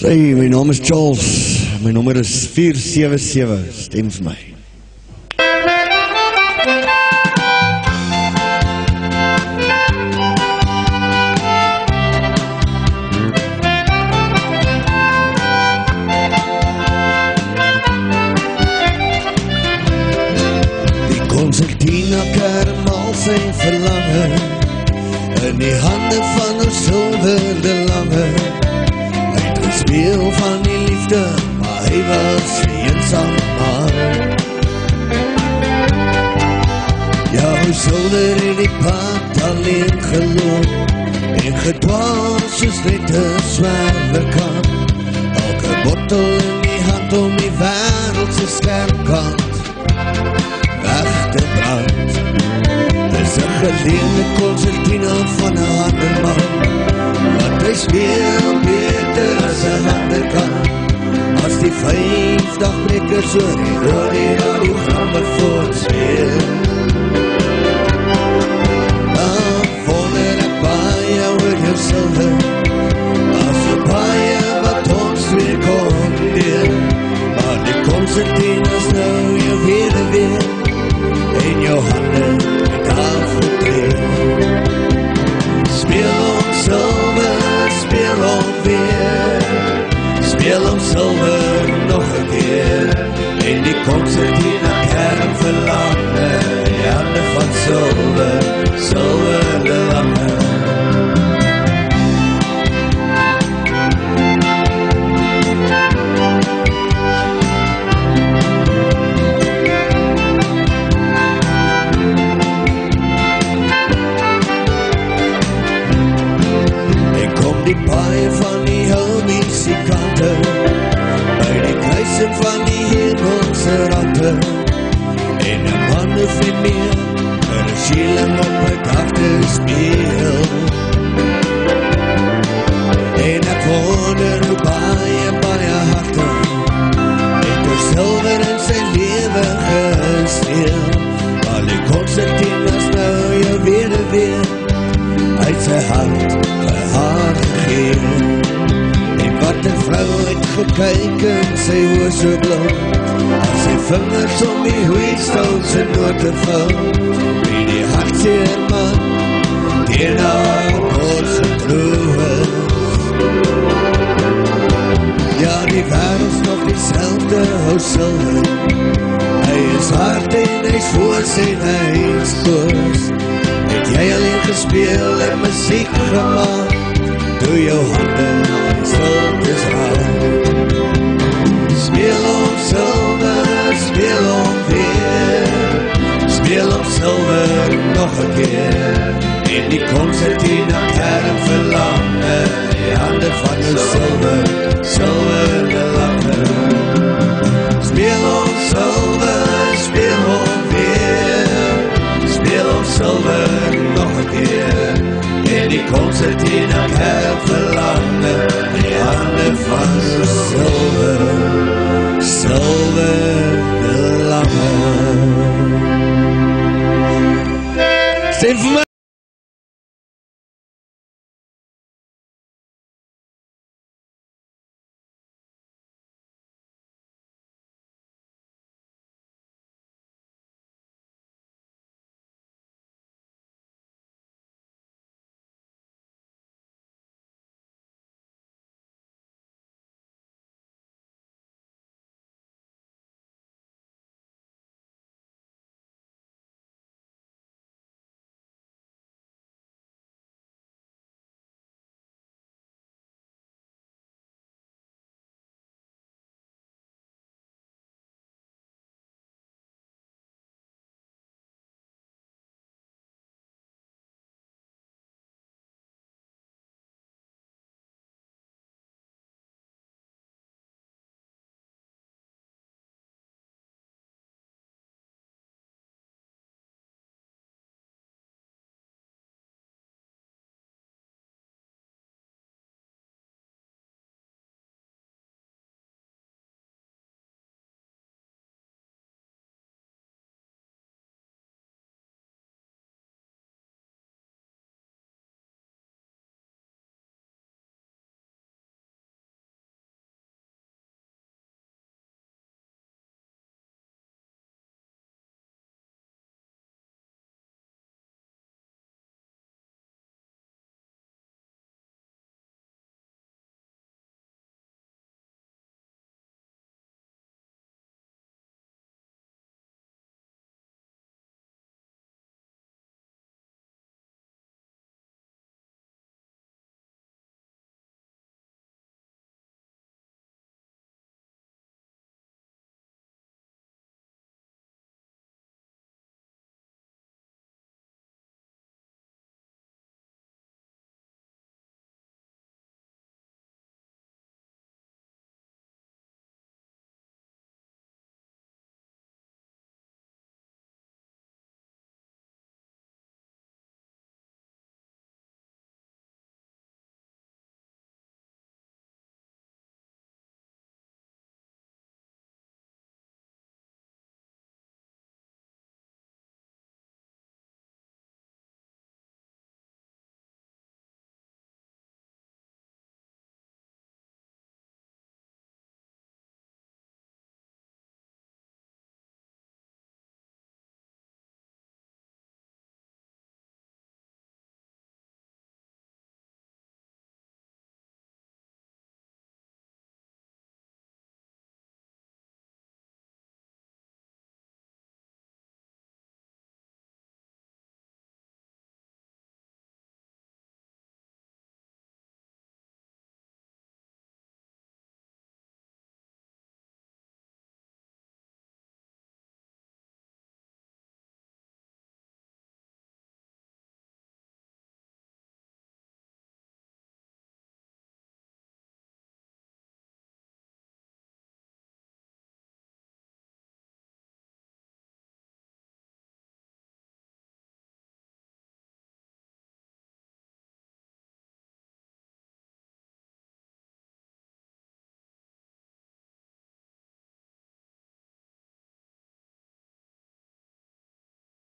Hey, my naam is Charles. My nommer is 477. Stem vir my. Die concertina karamal zijn verlangen in die handen van een zilverde lange. Speel van die liefde, maar hy was eensaam maar. Ja, hoe zolder in die pad alleen geloop en gedwaal soos net een zwaarde kan. Elke bottel in die hand om die wereldse schermkant weg te brand. Dis een geleende concertina van een handelman, wat hy speel beter as een ander kan. As die 5 dagbrekers oor die radiogramme voortspeel, dan wonder ek baie oor jou silver, as so baie wat ons weer kon deel. Maar die concertina is nou jou weer en jou hande het afgetree. Speel om silver, speel om weer, speel om silver nog een keer. En die concertina kern verlange, die hande van silver, silver de lange. Die paai van die hou-muzikante, by die kruising van die hemelse ratte, en een man hoef nie meer, een shilling op my dag te speel. En ek wonder hoe baie harte, het door silver in sy lewe gesteel. Maar die concertina is nou jou weer, uit sy hart vir haar gegeen. En wat een vrou het gekyk in sy oor so blauw, as sy vingers om die hoedstal sy note vou, wie die hartseer man teen haar borst getroos. Ja, die wereld is nog diezelfde hou silver, hy is hard en hy is voors en hy is koos. Het jy alleen gespeel en muziek gemaakt, doe jou handen en stiltes raak. Speel om silver, speel om weer, speel om silver nog een keer. En die concertina kern verlange, die handen van jou silver, silver de lange. Speel om silver, speel om weer, speel om silver nog een keer. En die concertina kern verlange, die handen van jou silver.